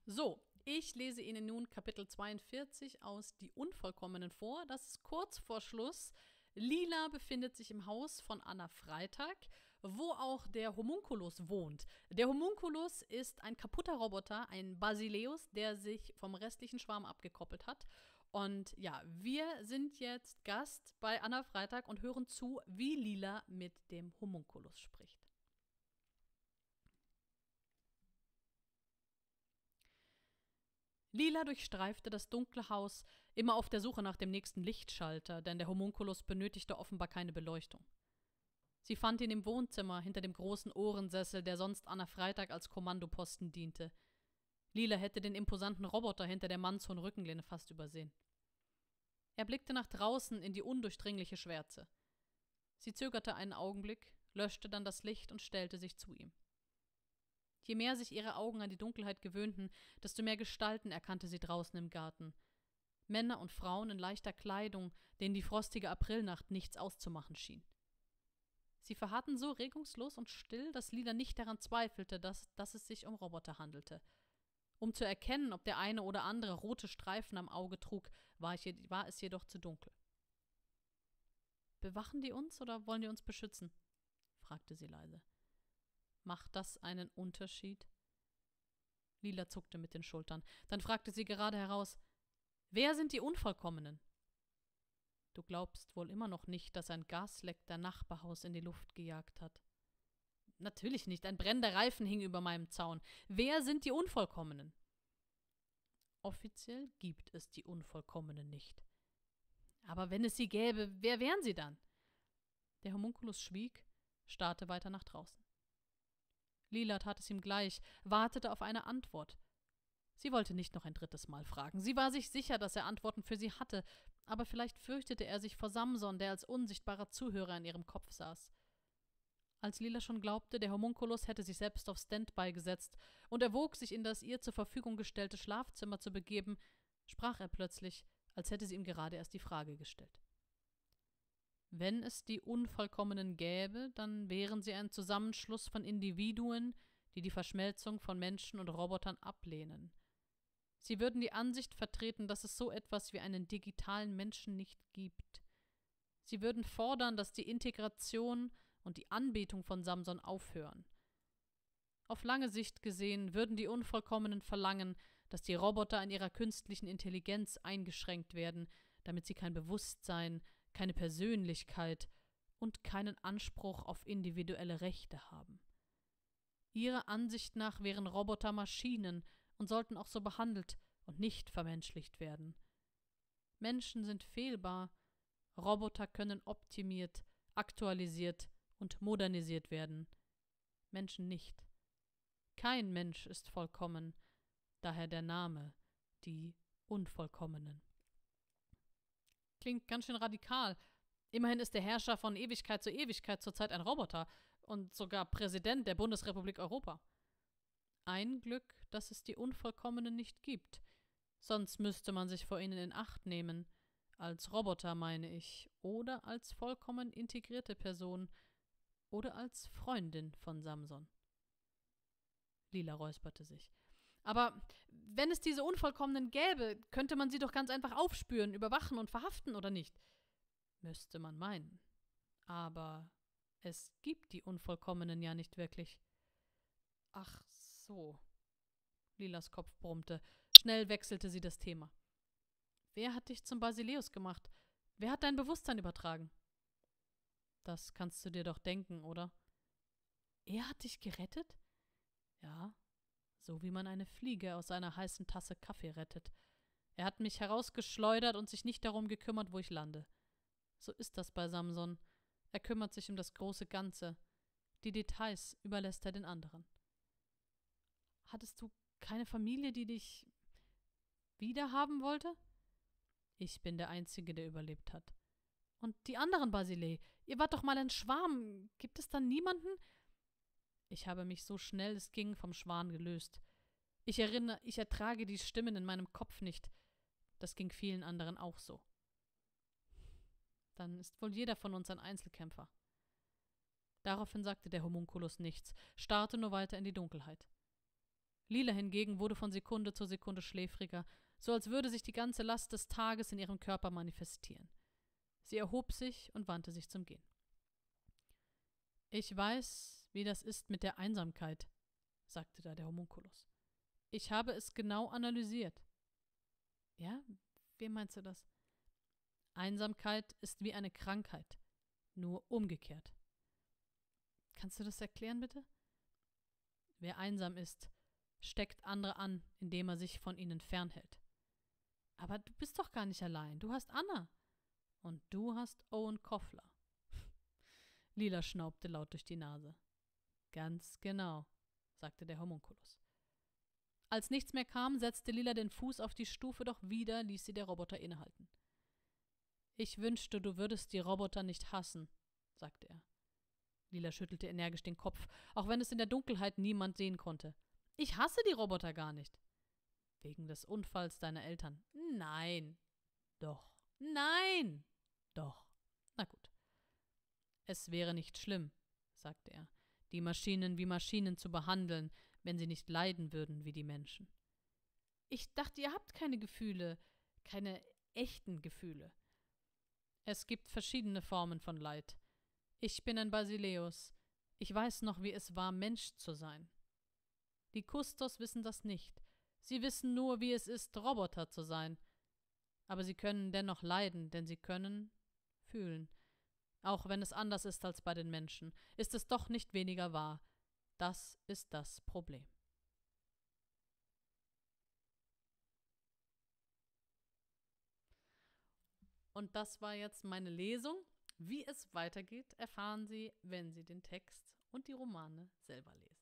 So, ich lese Ihnen nun Kapitel 42 aus Die Unvollkommenen vor. Das ist kurz vor Schluss. Lila befindet sich im Haus von Anna Freitag, wo auch der Homunculus wohnt. Der Homunculus ist ein kaputter Roboter, ein Basileus, der sich vom restlichen Schwarm abgekoppelt hat. Und ja, wir sind jetzt Gast bei Anna Freitag und hören zu, wie Lila mit dem Homunculus spricht. Lila durchstreifte das dunkle Haus, immer auf der Suche nach dem nächsten Lichtschalter, denn der Homunculus benötigte offenbar keine Beleuchtung. Sie fand ihn im Wohnzimmer hinter dem großen Ohrensessel, der sonst Anna Freitag als Kommandoposten diente. Lila hätte den imposanten Roboter hinter der mannshohen Rückenlehne fast übersehen. Er blickte nach draußen in die undurchdringliche Schwärze. Sie zögerte einen Augenblick, löschte dann das Licht und stellte sich zu ihm. Je mehr sich ihre Augen an die Dunkelheit gewöhnten, desto mehr Gestalten erkannte sie draußen im Garten. Männer und Frauen in leichter Kleidung, denen die frostige Aprilnacht nichts auszumachen schien. Sie verharrten so regungslos und still, dass Lila nicht daran zweifelte, dass es sich um Roboter handelte. Um zu erkennen, ob der eine oder andere rote Streifen am Auge trug, war es jedoch zu dunkel. »Bewachen die uns oder wollen die uns beschützen?« fragte sie leise. »Macht das einen Unterschied?« Lila zuckte mit den Schultern. Dann fragte sie gerade heraus, »Wer sind die Unvollkommenen?« »Du glaubst wohl immer noch nicht, dass ein Gasleck dein Nachbarhaus in die Luft gejagt hat?« »Natürlich nicht, ein brennender Reifen hing über meinem Zaun. Wer sind die Unvollkommenen?« »Offiziell gibt es die Unvollkommenen nicht.« »Aber wenn es sie gäbe, wer wären sie dann?« Der Homunculus schwieg, starrte weiter nach draußen. Lila tat es ihm gleich, wartete auf eine Antwort. Sie wollte nicht noch ein drittes Mal fragen. Sie war sich sicher, dass er Antworten für sie hatte, aber vielleicht fürchtete er sich vor Samson, der als unsichtbarer Zuhörer in ihrem Kopf saß. Als Lila schon glaubte, der Homunculus hätte sich selbst auf Standby gesetzt und erwog, sich in das ihr zur Verfügung gestellte Schlafzimmer zu begeben, sprach er plötzlich, als hätte sie ihm gerade erst die Frage gestellt. Wenn es die Unvollkommenen gäbe, dann wären sie ein Zusammenschluss von Individuen, die die Verschmelzung von Menschen und Robotern ablehnen. Sie würden die Ansicht vertreten, dass es so etwas wie einen digitalen Menschen nicht gibt. Sie würden fordern, dass die Integration und die Anbetung von Samson aufhören. Auf lange Sicht gesehen würden die Unvollkommenen verlangen, dass die Roboter in ihrer künstlichen Intelligenz eingeschränkt werden, damit sie kein Bewusstsein, keine Persönlichkeit und keinen Anspruch auf individuelle Rechte haben. Ihrer Ansicht nach wären Roboter Maschinen und sollten auch so behandelt und nicht vermenschlicht werden. Menschen sind fehlbar, Roboter können optimiert, aktualisiert und modernisiert werden. Menschen nicht. Kein Mensch ist vollkommen, daher der Name, die Unvollkommenen. Klingt ganz schön radikal. Immerhin ist der Herrscher von Ewigkeit zu Ewigkeit zurzeit ein Roboter und sogar Präsident der Bundesrepublik Europa. Ein Glück, dass es die Unvollkommenen nicht gibt. Sonst müsste man sich vor ihnen in Acht nehmen. Als Roboter meine ich. Oder als vollkommen integrierte Person. Oder als Freundin von Samson. Lila räusperte sich. Aber wenn es diese Unvollkommenen gäbe, könnte man sie doch ganz einfach aufspüren, überwachen und verhaften, oder nicht? Müsste man meinen. Aber es gibt die Unvollkommenen ja nicht wirklich. Ach so. Lilas Kopf brummte. Schnell wechselte sie das Thema. Wer hat dich zum Basileus gemacht? Wer hat dein Bewusstsein übertragen? Das kannst du dir doch denken, oder? Er hat dich gerettet? Ja, so wie man eine Fliege aus einer heißen Tasse Kaffee rettet. Er hat mich herausgeschleudert und sich nicht darum gekümmert, wo ich lande. So ist das bei Samson. Er kümmert sich um das große Ganze. Die Details überlässt er den anderen. Hattest du keine Familie, die dich wiederhaben wollte? Ich bin der Einzige, der überlebt hat. Und die anderen Basilei, ihr wart doch mal ein Schwarm. Gibt es dann niemanden? Ich habe mich so schnell es ging vom Schwan gelöst. Ich ertrage die Stimmen in meinem Kopf nicht. Das ging vielen anderen auch so. Dann ist wohl jeder von uns ein Einzelkämpfer. Daraufhin sagte der Homunculus nichts, starrte nur weiter in die Dunkelheit. Lila hingegen wurde von Sekunde zu Sekunde schläfriger, so als würde sich die ganze Last des Tages in ihrem Körper manifestieren. Sie erhob sich und wandte sich zum Gehen. »Ich weiß, wie das ist mit der Einsamkeit«, sagte da der Homunculus. »Ich habe es genau analysiert.« »Ja? Wie meinst du das?« »Einsamkeit ist wie eine Krankheit, nur umgekehrt.« »Kannst du das erklären, bitte?« »Wer einsam ist, steckt andere an, indem er sich von ihnen fernhält.« »Aber du bist doch gar nicht allein. Du hast Anna. Und du hast Owen Koffler.« Lila schnaubte laut durch die Nase. »Ganz genau«, sagte der Homunculus. Als nichts mehr kam, setzte Lila den Fuß auf die Stufe, doch wieder ließ sie der Roboter innehalten. »Ich wünschte, du würdest die Roboter nicht hassen«, sagte er. Lila schüttelte energisch den Kopf, auch wenn es in der Dunkelheit niemand sehen konnte. »Ich hasse die Roboter gar nicht.« »Wegen des Unfalls deiner Eltern?« »Nein.« »Doch.« »Nein.« »Doch.« »Na gut.« »Es wäre nicht schlimm«, sagte er, »die Maschinen wie Maschinen zu behandeln, wenn sie nicht leiden würden wie die Menschen.« »Ich dachte, ihr habt keine Gefühle, keine echten Gefühle.« »Es gibt verschiedene Formen von Leid. Ich bin ein Basileus. Ich weiß noch, wie es war, Mensch zu sein. Die Kustos wissen das nicht. Sie wissen nur, wie es ist, Roboter zu sein. Aber sie können dennoch leiden, denn sie können fühlen. Auch wenn es anders ist als bei den Menschen, ist es doch nicht weniger wahr. Das ist das Problem.« Und das war jetzt meine Lesung. Wie es weitergeht, erfahren Sie, wenn Sie den Text und die Romane selber lesen.